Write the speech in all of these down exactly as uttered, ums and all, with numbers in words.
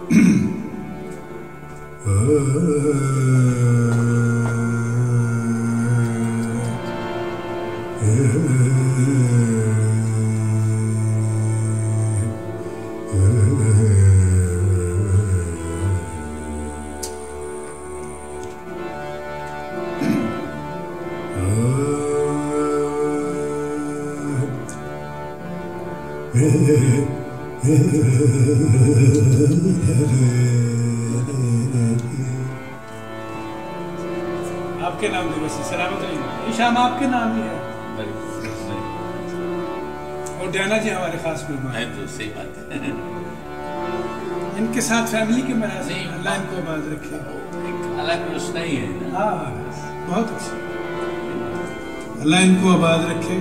आपके नाम दिवस सलामत रहिए। ये शाम आपके नाम ही है। और डैना जी हमारे खास मेहमान हैं। तो सही बात है। इनके साथ फैमिली के मराज नहीं, अल्लाह इनको आबाद रखे। एक अलग रोशना ही है। हाँ बहुत अच्छा, अल्लाह इनको आबाद रखे।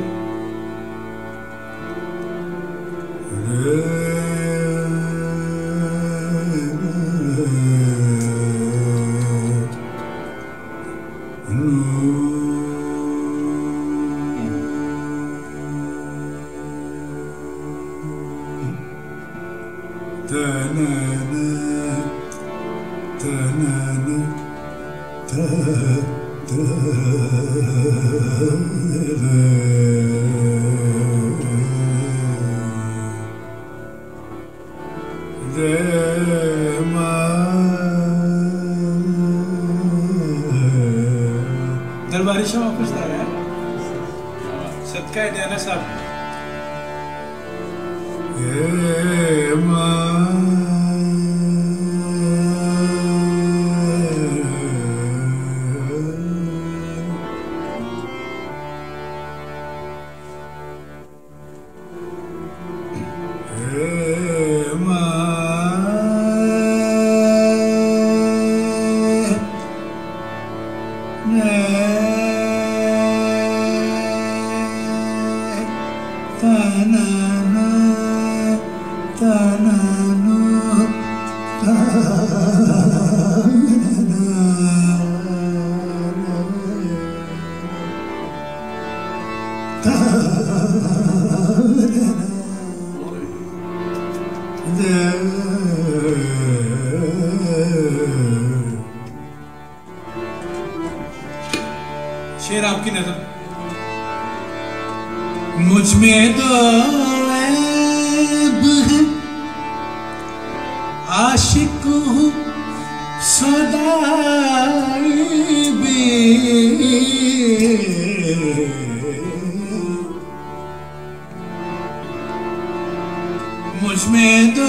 दरबारी शाह वापस आ रहा है सदका है डैना साहब। शेर आपकी नजर। मुझ में दो ऐब है, आशिक हूँ सदाई भी, मुझ में दो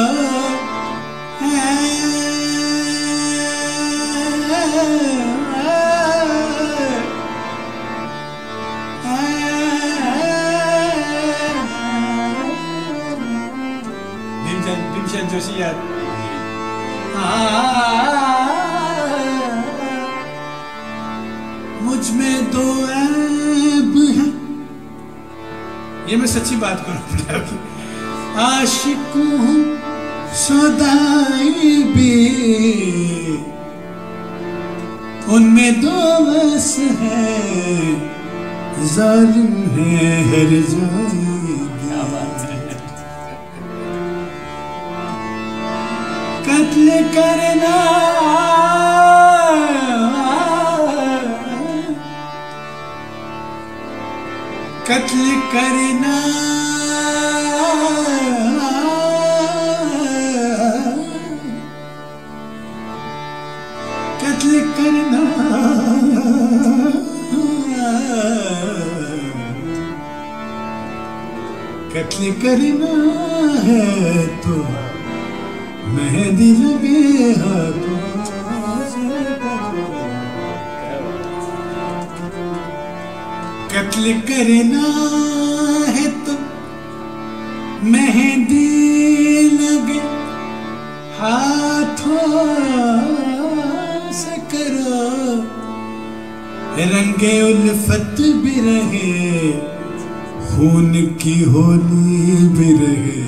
जोशी याद। मुझ में दो ऐब है, ये मैं सच्ची बात करूं, आशिक हूँ सदाई भी, उनमें दो बस है, जालिम है हर जाए। कत्ल करना कत्ल करना कत्ल करना कत्ल करना है तो मेहंदी लगे हाथों से, कत्ल करना है तो मेहंदी लगे हाथों से करो, रंगे उल्फत भी रहे, खून की होली भी रहे।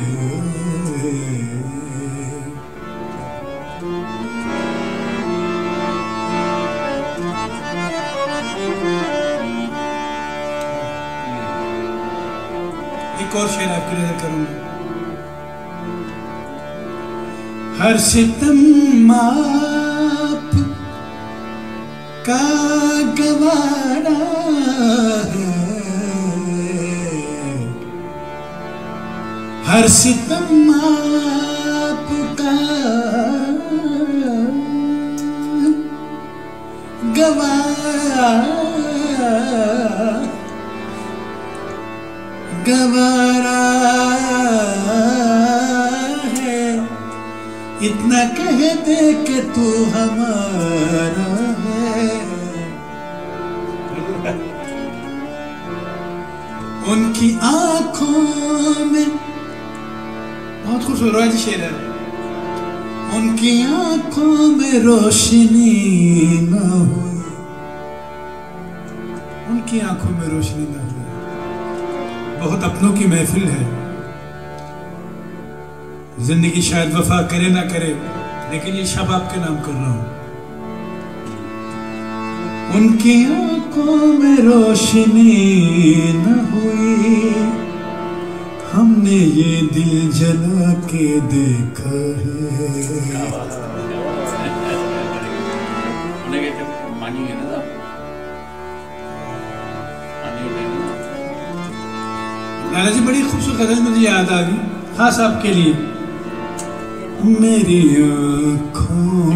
एक और शेर आपकी नजर करूंगा। हर सितम आप का गवारा है, हर सितम आपका गवारा गवारा है, इतना कह दे कि तू हमारा है। उनकी आंखों में बहुत खूबसूरत शेर है। उनकी आंखों में रोशनी न हुई, उनकी आंखों में रोशनी न हुई। बहुत अपनों की महफिल है। जिंदगी शायद वफा करे ना करे, लेकिन ये शब आपके नाम कर रहा हूं। उनकी आंखों में रोशनी न हुई, हमने ये दिल जला के देखा है। लाला जी बड़ी खूबसूरत गजल मुझे याद आ गई, खास आपके लिए। मेरी आँखों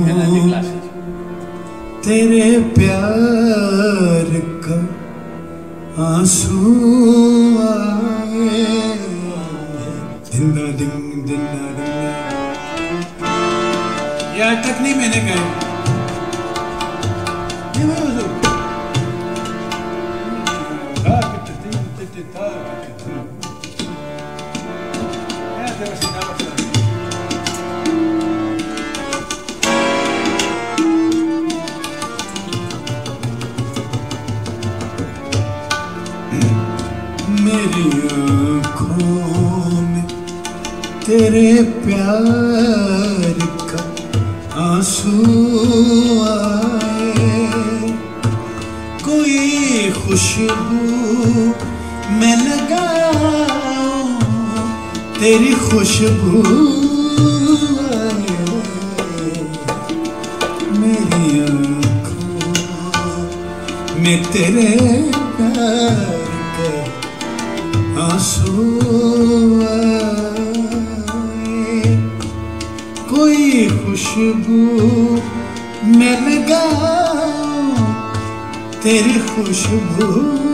तेरे प्यार का आंसू आए, दिल्ला दिंग दिल्ला दिल्ला। यार तक नहीं मैंने गए मेरी आँखों में तेरे प्यार का आंसू आए, कोई खुशबू मैं लगाऊं तेरी खुशबू आए, मेरी आँखों में तेरे प्यार आंसू आए, कोई खुशबू मैं लगाऊं तेरी खुशबू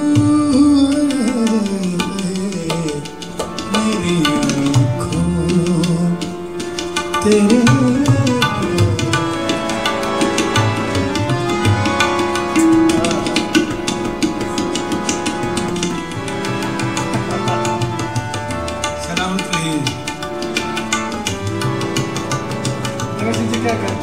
आए, मेरी आँखों तेरे क्या कर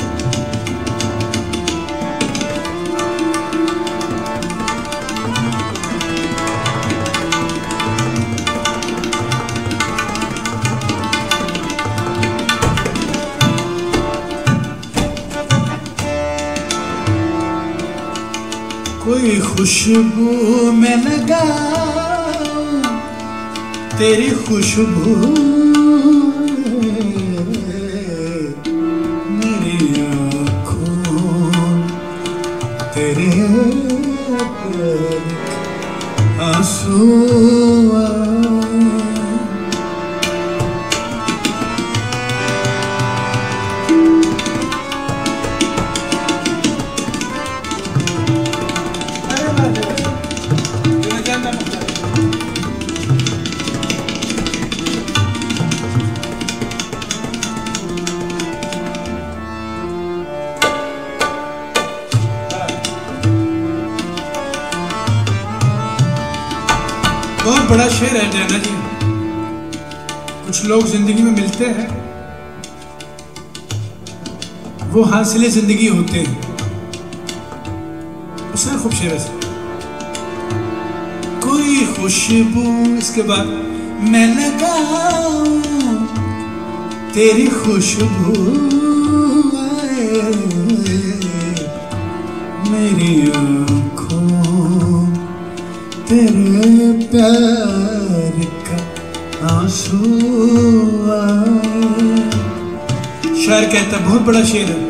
कोई खुशबू में लगाऊं तेरी खुशबू, मेरी आँखों तेरे आंसू बहुत बड़ा शेर है नैना जी। कुछ लोग जिंदगी में मिलते हैं, वो हासिले जिंदगी होते हैं। उसका खूब शेर है। कोई खुशबू, इसके बाद मैं लगाऊं तेरी खुशबू आए, मेरी आँखों तेरे प्यार का आंसू आए, शायर कहता बहुत बड़ा शेर है।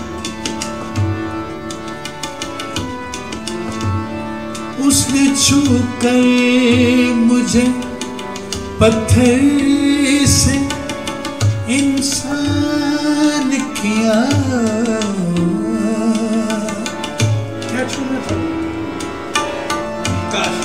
उसने छू कर मुझे पत्थर से इंसान किया। क्या छूना था? काश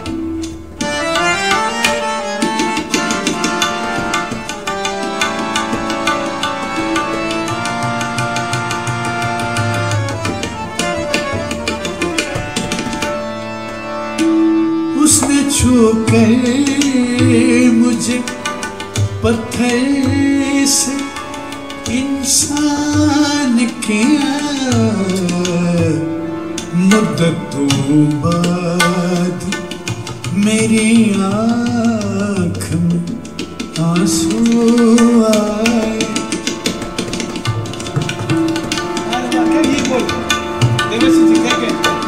उसने छू कर मुझे पत्थर से इंसान किया। मुद्दतों बाद मेरी आँख में आंसू आए। क्या ये बोल देवसी जी क्या कहते हैं?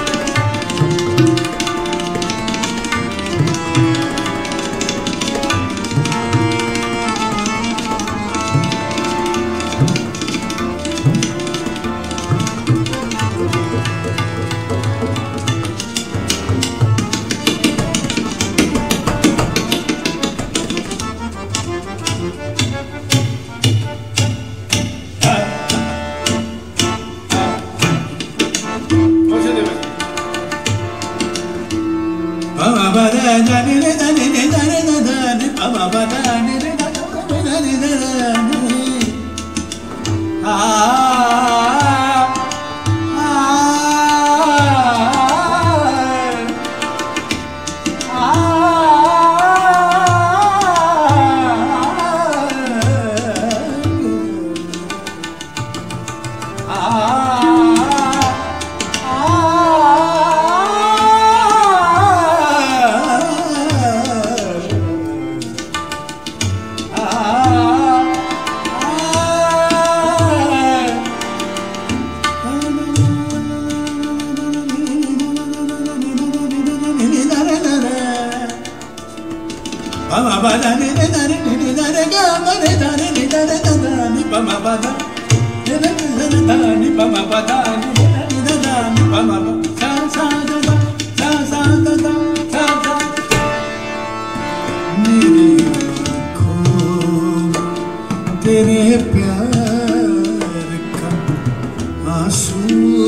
तेरे प्यार का आंसू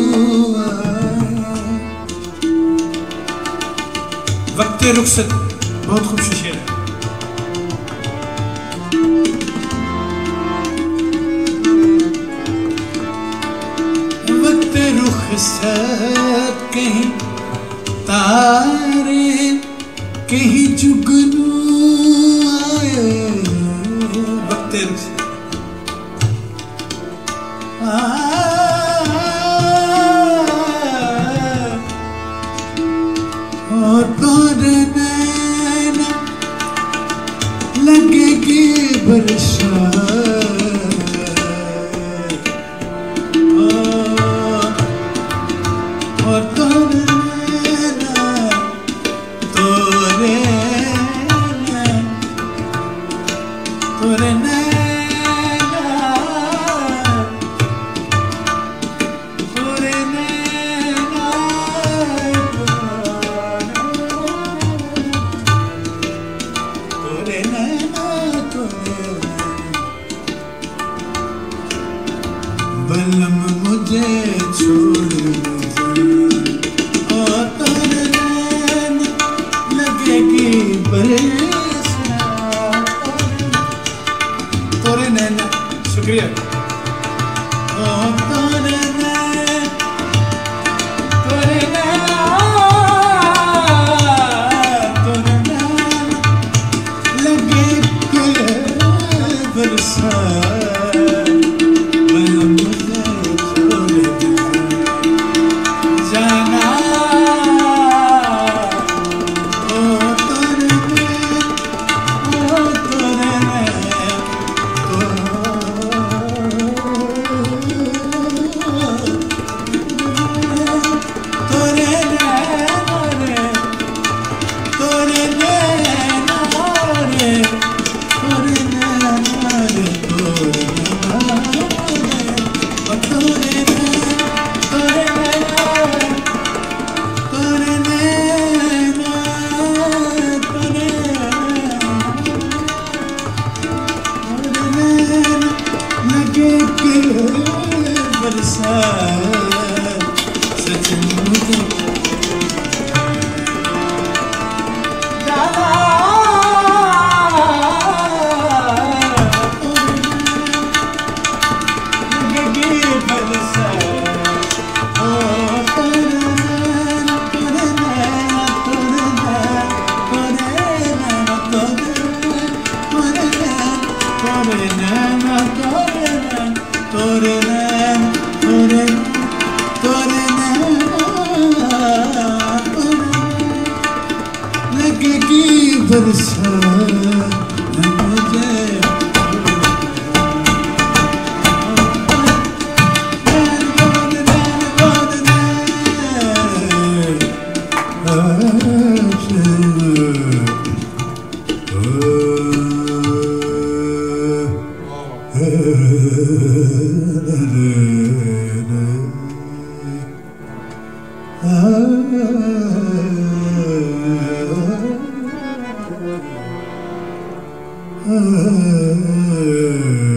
वक्त रुखसत बहुत खूबसूरत शेर है। वक्त रुखसत कहीं तारे कहीं जुगनू आए। वक्त रुखसत और तोरे नैना लगेगी बरसात। और तोरे नैना तोरे तोरे नैना बलम मुझे छोड़ और तोरे नैन लगेगी बरसात। तोरे नैन शुक्रिया। और तोरे नैन तोरे नैन तोरे नैन लगेगी बरसात। बरसा सचमुच बरसा मुझे Uh...